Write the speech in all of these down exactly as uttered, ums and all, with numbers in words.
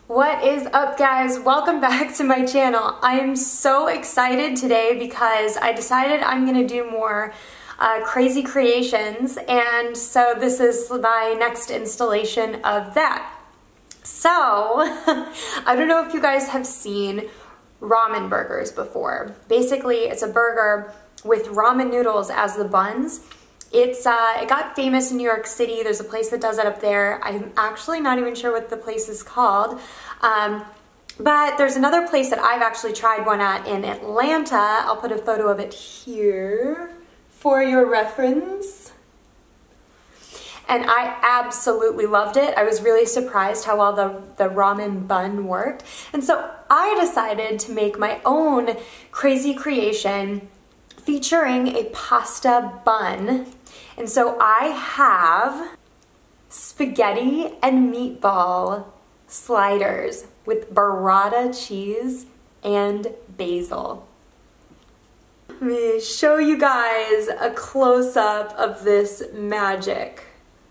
What is up, guys? Welcome back to my channel. I am so excited today because I decided I'm gonna do more uh, crazy creations, and so this is my next installation of that. So, I don't know if you guys have seen ramen burgers before. Basically, it's a burger with ramen noodles as the buns. It's uh, it got famous in New York City. There's a place that does it up there. I'm actually not even sure what the place is called. Um, but there's another place that I've actually tried one at in Atlanta. I'll put a photo of it here for your reference. And I absolutely loved it. I was really surprised how well the, the ramen bun worked. And so I decided to make my own crazy creation featuring a pasta bun. And so I have spaghetti and meatball sliders with burrata cheese and basil. Let me show you guys a close-up of this magic.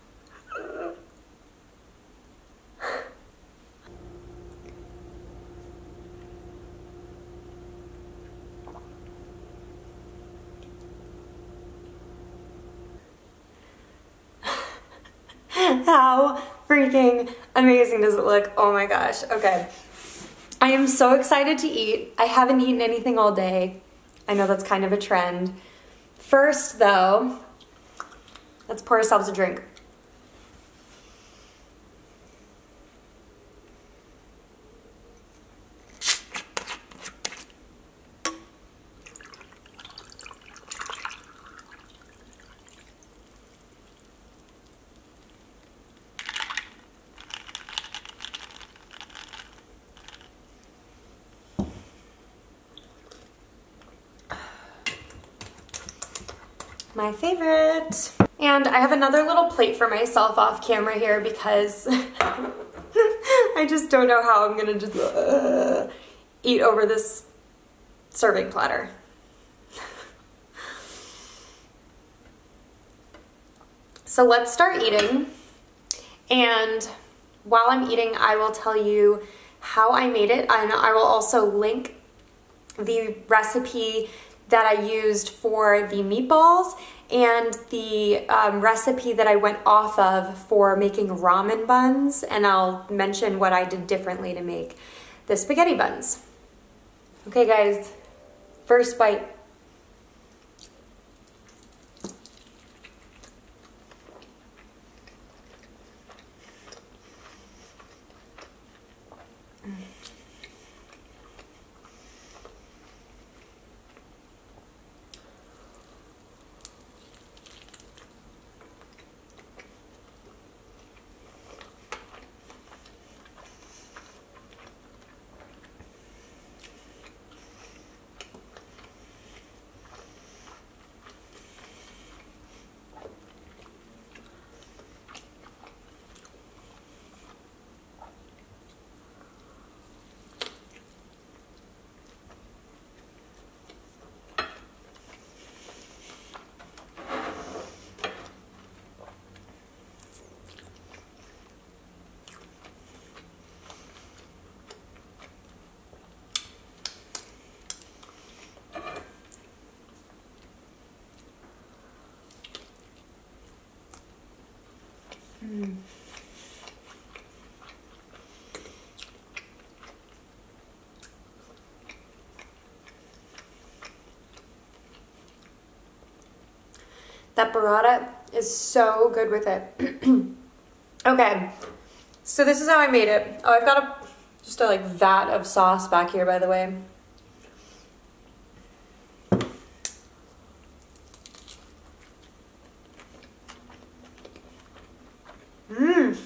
How freaking amazing does it look? Oh my gosh. Okay. I am so excited to eat. I haven't eaten anything all day. I know that's kind of a trend. First though, let's pour ourselves a drink. My favorite. And I have another little plate for myself off camera here because I just don't know how I'm gonna just uh, eat over this serving platter. So let's start eating. And while I'm eating, I will tell you how I made it, and I will also link the recipe that I used for the meatballs and the um, recipe that I went off of for making ramen buns, and I'll mention what I did differently to make the spaghetti buns. Okay guys, first bite. Mm. That burrata is so good with it. Okay, so this is how I made it. Oh, I've got a just a like vat of sauce back here, by the way. Mmm.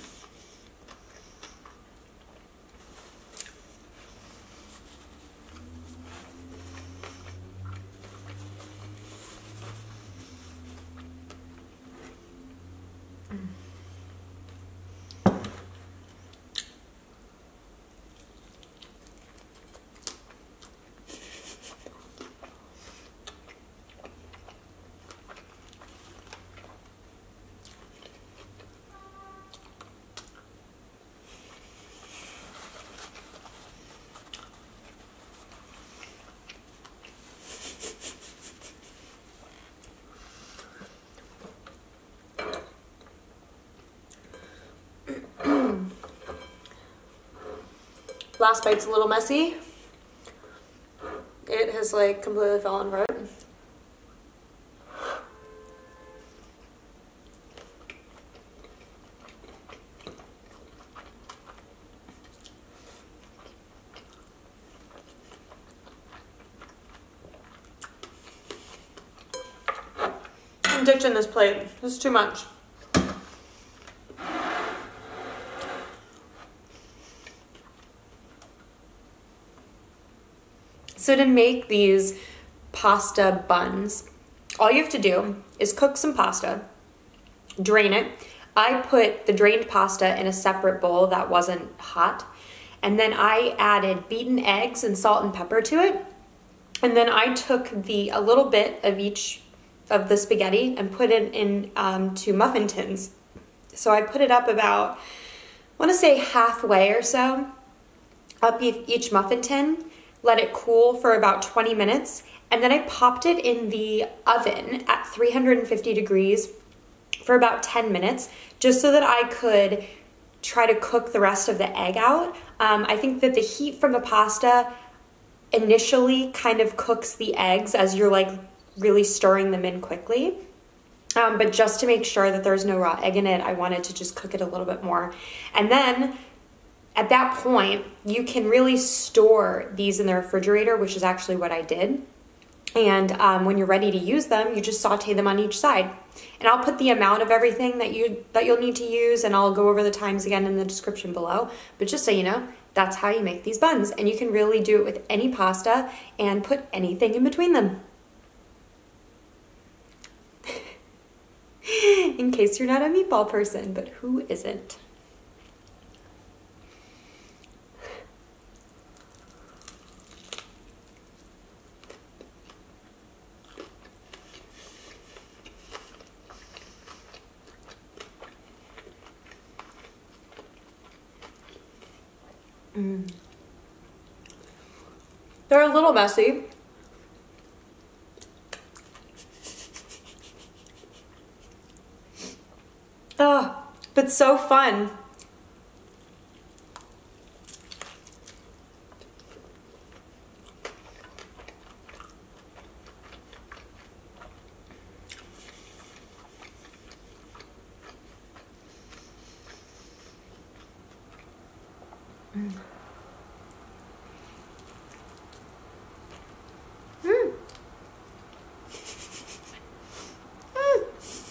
last bite's a little messy. It has like completely fallen apart. I'm ditching this plate. This is too much. So to make these pasta buns, all you have to do is cook some pasta, drain it. I put the drained pasta in a separate bowl that wasn't hot, and then I added beaten eggs and salt and pepper to it. And then I took the a little bit of each of the spaghetti and put it in um, to muffin tins. So I put it up about, I want to say halfway or so, up each muffin tin. Let it cool for about twenty minutes, and then I popped it in the oven at three hundred fifty degrees for about ten minutes, just so that I could try to cook the rest of the egg out. Um, I think that the heat from the pasta initially kind of cooks the eggs as you're like really stirring them in quickly. Um, but just to make sure that there's no raw egg in it, I wanted to just cook it a little bit more. And then at that point, you can really store these in the refrigerator, which is actually what I did. And um, when you're ready to use them, you just saute them on each side. And I'll put the amount of everything that, you, that you'll need to use, and I'll go over the times again in the description below. But just so you know, that's how you make these buns. And you can really do it with any pasta and put anything in between them. In case you're not a meatball person, but who isn't? Mm. They're a little messy. Oh, but so fun. Mm. Mm. Mm.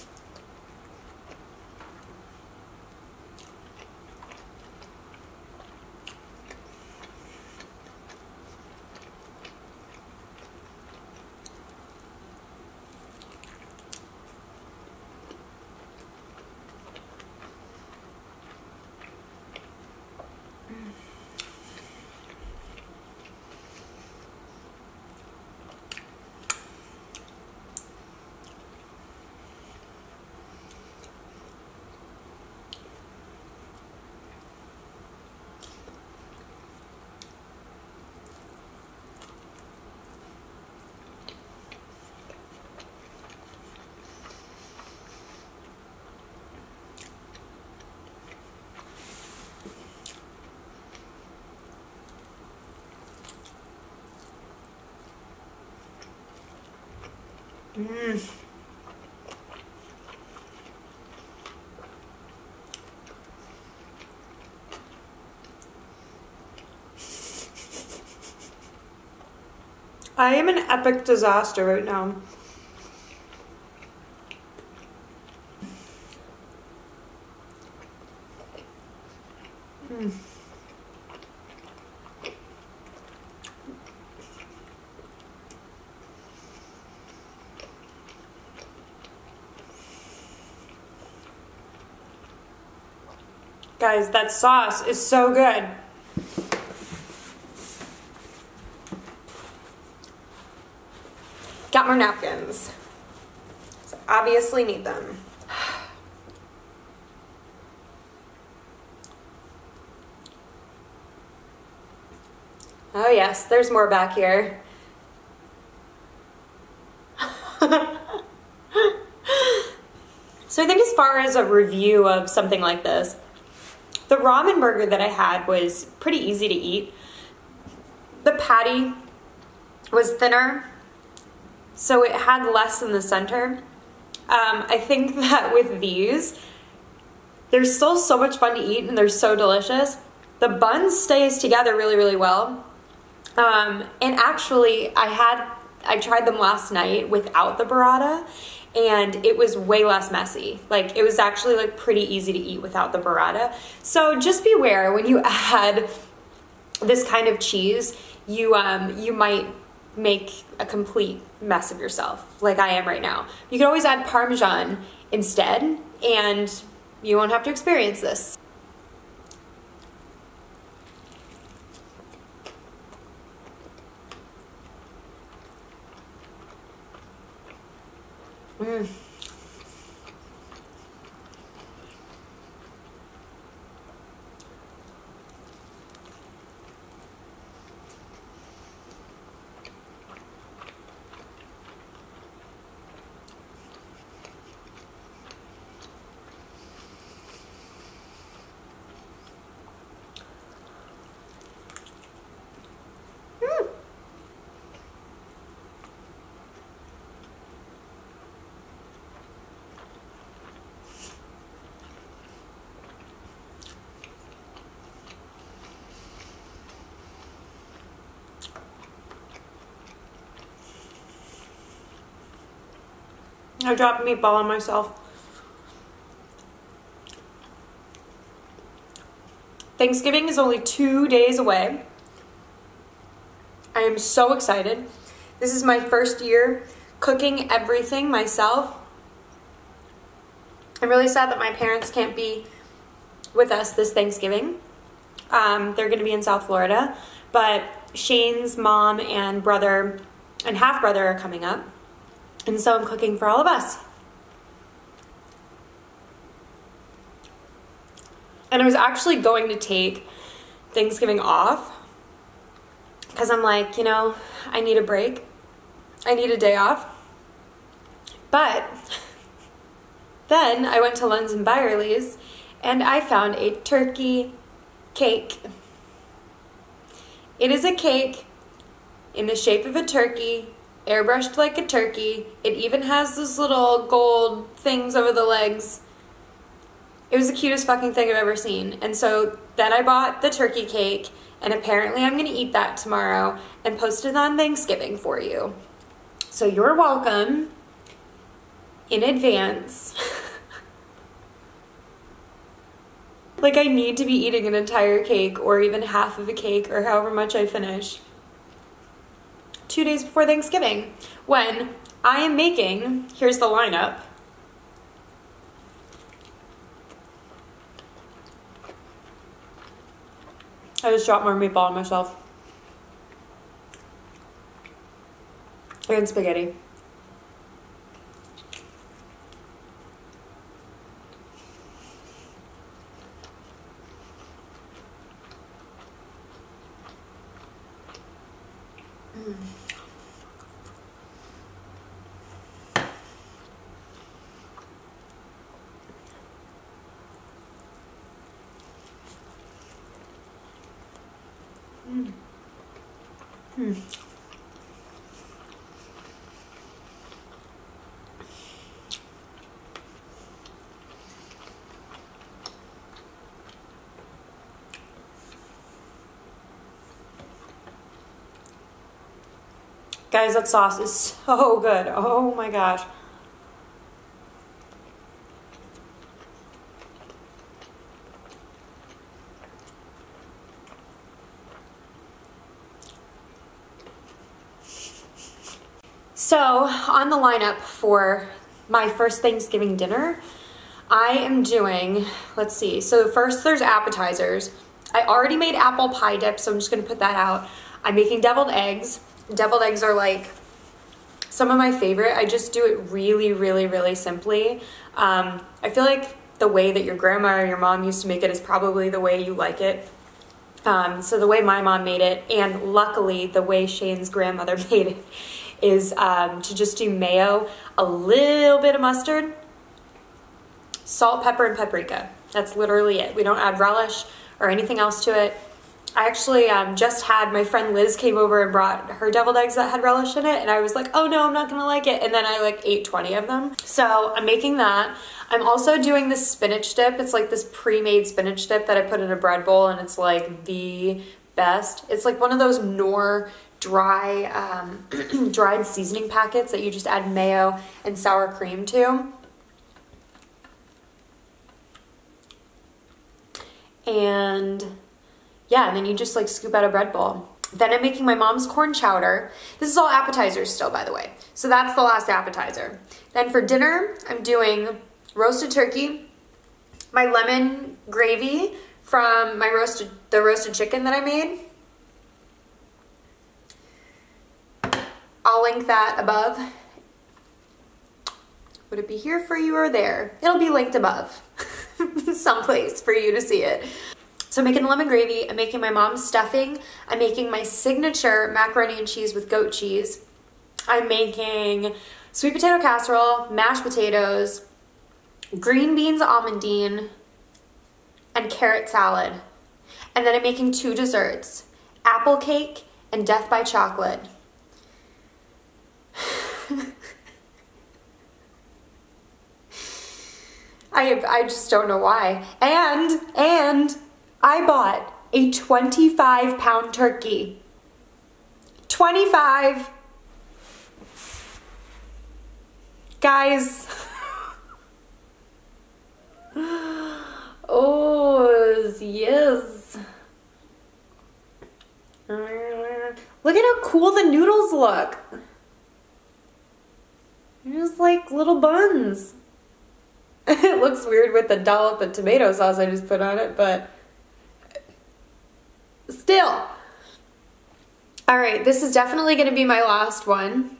Mm. I am an epic disaster right now. Mm. Guys, that sauce is so good. Got more napkins. So obviously need them. Oh yes, there's more back here. So I think as far as a review of something like this, The ramen burger that I had was pretty easy to eat. The patty was thinner, so it had less in the center. Um, I think that with these, they're still so much fun to eat and they're so delicious. The bun stays together really, really well. Um, and actually, I had, I tried them last night without the burrata, and it was way less messy. Like, it was actually like pretty easy to eat without the burrata. So just beware when you add this kind of cheese, you, um, you might make a complete mess of yourself, like I am right now. You can always add Parmesan instead, and you won't have to experience this. Mm. I dropped a meatball on myself. Thanksgiving is only two days away. I am so excited. This is my first year cooking everything myself. I'm really sad that my parents can't be with us this Thanksgiving. Um, they're gonna be in South Florida, but Shane's mom and brother and half-brother are coming up. And so I'm cooking for all of us. And I was actually going to take Thanksgiving off because I'm like, you know, I need a break. I need a day off. But then I went to Lunds and Byerly's and I found a turkey cake. It is a cake in the shape of a turkey, airbrushed like a turkey. It even has those little gold things over the legs. It was the cutest fucking thing I've ever seen. And so then I bought the turkey cake, and apparently I'm gonna eat that tomorrow and post it on Thanksgiving for you. So you're welcome in advance. Like, I need to be eating an entire cake or even half of a cake or however much I finish two days before Thanksgiving, when I am making, here's the lineup. I just dropped more meatball on myself. And spaghetti. Mm. Mm. Mm. Guys, that sauce is so good. Oh my gosh. So, on the lineup for my first Thanksgiving dinner, I am doing, let's see, so first there's appetizers. I already made apple pie dip, so I'm just gonna put that out. I'm making deviled eggs. Deviled eggs are like some of my favorite. I just do it really, really, really simply. Um, I feel like the way that your grandma or your mom used to make it is probably the way you like it. Um, so the way my mom made it, and luckily the way Shane's grandmother made it, is um, to just do mayo, a little bit of mustard, salt, pepper, and paprika. That's literally it. We don't add relish or anything else to it. I actually um, just had, my friend Liz came over and brought her deviled eggs that had relish in it, and I was like, oh no, I'm not gonna like it. And then I like ate twenty of them. So I'm making that. I'm also doing this spinach dip. It's like this pre-made spinach dip that I put in a bread bowl, and it's like the best. It's like one of those Knorr dry, um, dried seasoning packets that you just add mayo and sour cream to. And yeah, and then you just like scoop out a bread bowl. Then I'm making my mom's corn chowder. This is all appetizers still, by the way. So that's the last appetizer. Then for dinner, I'm doing roasted turkey, my lemon gravy from my roasted, the roasted chicken that I made. I'll link that above. Would it be here for you or there? It'll be linked above, someplace for you to see it. So I'm making lemon gravy, I'm making my mom's stuffing, I'm making my signature macaroni and cheese with goat cheese, I'm making sweet potato casserole, mashed potatoes, green beans almondine, and carrot salad. And then I'm making two desserts, apple cake and death by chocolate. I, I just don't know why. And, and, I bought a twenty-five pound turkey. twenty-five. Guys. Oh, yes. Look at how cool the noodles look. They're just like little buns. It looks weird with the dollop of tomato sauce I just put on it, but still. All right, this is definitely going to be my last one.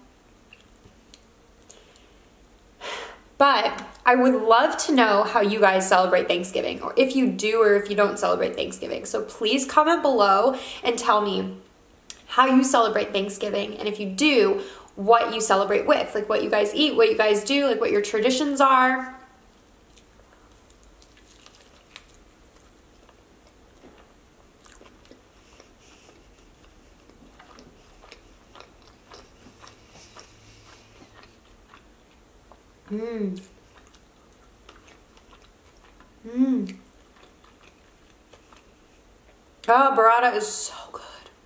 But I would love to know how you guys celebrate Thanksgiving, or if you do or if you don't celebrate Thanksgiving. So please comment below and tell me how you celebrate Thanksgiving, and if you do, what you celebrate with, like what you guys eat, what you guys do, like what your traditions are. Mmm. Mmm. Oh, burrata is so good.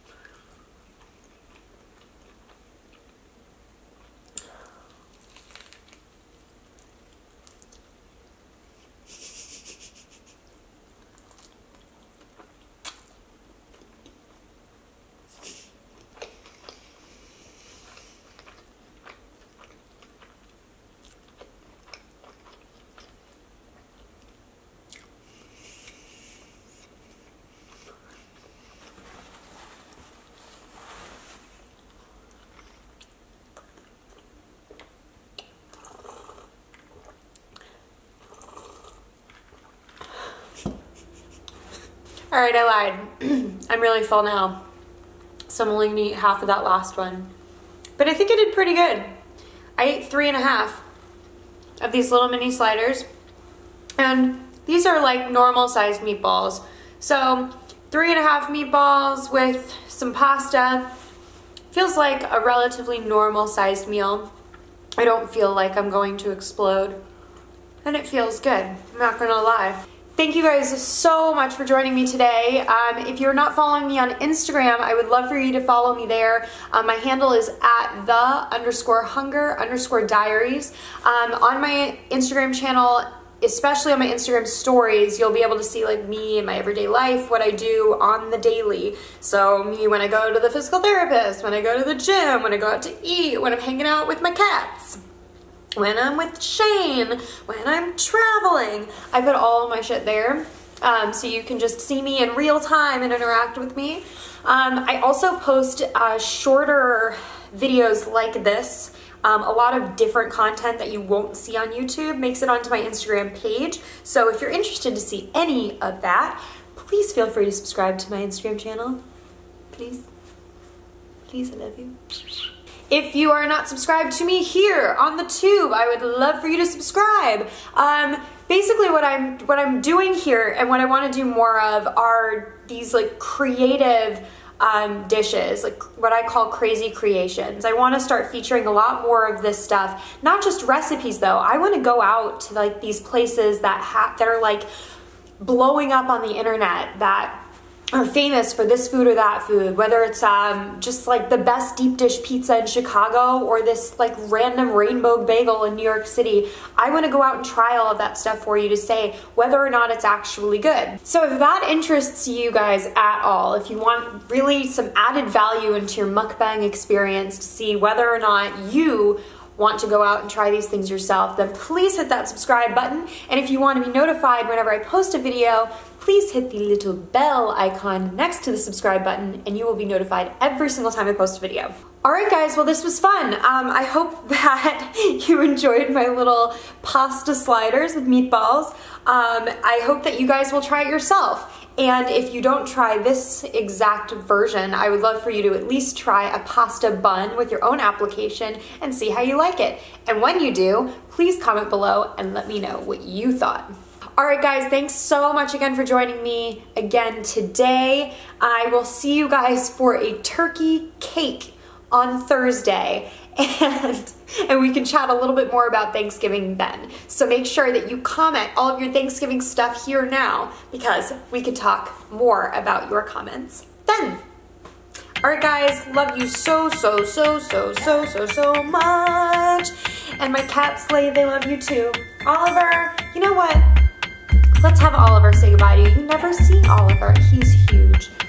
All right, I lied. I'm really full now, so I'm only gonna eat half of that last one. But I think I did pretty good. I ate three and a half of these little mini sliders, and these are like normal sized meatballs. So three and a half meatballs with some pasta feels like a relatively normal sized meal. I don't feel like I'm going to explode, and it feels good, I'm not gonna lie. Thank you guys so much for joining me today. Um, if you're not following me on Instagram, I would love for you to follow me there. Um, my handle is at the underscore hunger underscore diaries. Um, on my Instagram channel, especially on my Instagram stories, you'll be able to see like me in my everyday life, what I do on the daily. So me when I go to the physical therapist, when I go to the gym, when I go out to eat, when I'm hanging out with my cats, when I'm with Shane, when I'm traveling. I put all my shit there, um, so you can just see me in real time and interact with me. Um, I also post uh, shorter videos like this. Um, a lot of different content that you won't see on YouTube makes it onto my Instagram page. So if you're interested to see any of that, please feel free to subscribe to my Instagram channel. Please. Please, I love you. If you are not subscribed to me here on the tube, I would love for you to subscribe. Um, basically what I'm what I'm doing here and what I want to do more of are these like creative um, dishes, like what I call crazy creations. I want to start featuring a lot more of this stuff, not just recipes though. I want to go out to like these places that have that are like blowing up on the internet, that are famous for this food or that food, whether it's um, just like the best deep dish pizza in Chicago or this like random rainbow bagel in New York City. I want to go out and try all of that stuff for you to say whether or not it's actually good. So if that interests you guys at all, if you want really some added value into your mukbang experience to see whether or not you want to go out and try these things yourself, then please hit that subscribe button. And if you want to be notified whenever I post a video, please hit the little bell icon next to the subscribe button and you will be notified every single time I post a video. Alright guys, well this was fun. Um, I hope that you enjoyed my little pasta sliders with meatballs. Um, I hope that you guys will try it yourself. And if you don't try this exact version, I would love for you to at least try a pasta bun with your own application and see how you like it. And when you do, please comment below and let me know what you thought. Alright guys, thanks so much again for joining me again today. I will see you guys for a turkey cake on Thursday. And, and we can chat a little bit more about Thanksgiving then. So make sure that you comment all of your Thanksgiving stuff here now, because we could talk more about your comments then. Alright guys, love you so, so, so, so, so, so, so much. And my cat Slay, they love you too. Oliver, you know what? Let's have Oliver say goodbye to you. You never see Oliver. He's huge.